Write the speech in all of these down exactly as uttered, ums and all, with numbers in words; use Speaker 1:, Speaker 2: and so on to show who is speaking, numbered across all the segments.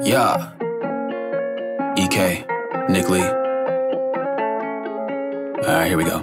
Speaker 1: Yeah. E K, Nick Lee. Alright, here we go.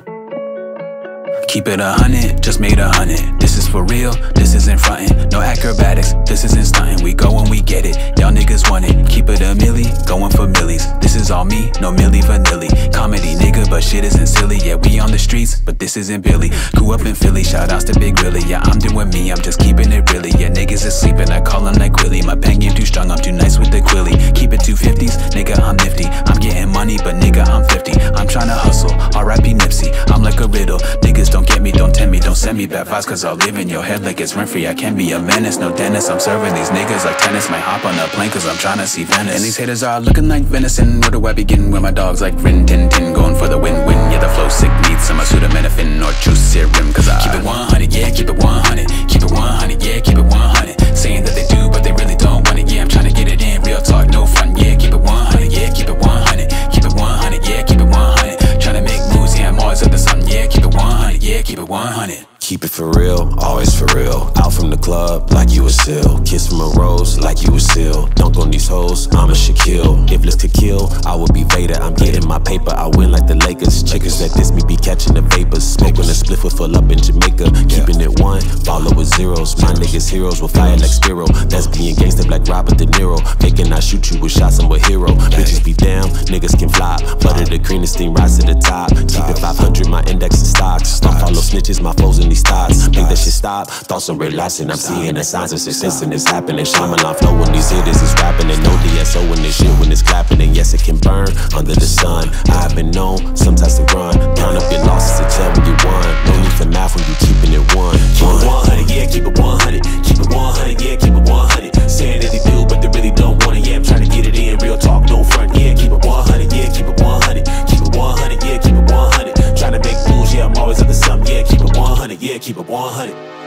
Speaker 1: Keep it a hundred, just made a hundred. This is for real, this isn't frontin'. No acrobatics, this isn't stuntin'. We go when we get it, y'all niggas want it. Keep it a milli, going for millies. This is all me, no Milli Vanilli. Comedy nigga, but shit isn't silly. Yeah, we on the streets, but this isn't Billy. Grew up in Philly, shout outs to Big Willie. Yeah, I'm doing me, I'm just keeping it really. Yeah, niggas is sleeping, I call them like Willie. My pen game too strong, I'm too nice with the quilly. Keep it two fifties, nigga, I'm nifty. I'm getting money, but nigga, I'm fifty. I'm tryna hustle, R I P Nipsey. I'm like a riddle, niggas don't get me, don't tempt me, don't send me bad vibes, cause I'll live in your head like it's rent free. I can't be a menace, no dentist. I'm serving these niggas like tennis. Might hop on a plane cause I'm tryna see Venice. And these haters are looking like venison. Where do I begin? With my dogs like Rin Tin Tin, going for the win-win. Yeah, the flow sick needs some acetaminophen or juice serum, cause I keep it one hundred, yeah, keep it one hundred. Keep it one hundred, yeah, keep it one hundred. Saying that they do, but they really don't want it. Yeah, I'm tryna get it in, real talk, no fun. Yeah, keep it one hundred, yeah, keep it one hundred. Keep it one hundred, yeah, keep it one hundred. Tryna make moves, yeah, I'm always up to something. Yeah, keep it one hundred, yeah, keep it one hundred.
Speaker 2: Keep it for real, always for real. Out from the club, like you a seal. Kiss from a rose, like you a seal. Dunk on these hoes, I'm a Shaquille. If looks could kill, I would be Vader. I'm getting my paper, I win like the Lakers. Chickers that diss me be catching the vapors. Smoking a spliff will fill up in Jamaica. Keeping it one, follow with zeros. My niggas heroes will fire like Spiro. That's being gangster like Robert De Niro. Faking I shoot you with shots, I'm a hero. Bitches be down, niggas can fly. Butter the green and steam rise to the top. Keep it five hundred, my index and stocks. Don't follow snitches, my foes in these thoughts. Think that shit stop, thoughts I'm relaxing. I'm seeing the signs of success and it's happening. Shyamalan flow when these hitters is rapping. And no D S O in this shit when it's clapping. And yes, it can burn under the sun. I've been known sometimes to run. Count up your losses and tell me you won. No need for math when you keeping it one. Keep it one hundred, yeah, keep it one hundred. Keep it one hundred, yeah, keep it one hundred. Saying that they do, but they really don't want it. Yeah, I'm trying to get it in, real talk, no front. Yeah, keep it one hundred, yeah, keep it one hundred. Keep it one hundred, yeah, keep it one hundred. Trying to make moves, yeah, I'm always up to something. Yeah, keep it one hundred, yeah, keep it one hundred.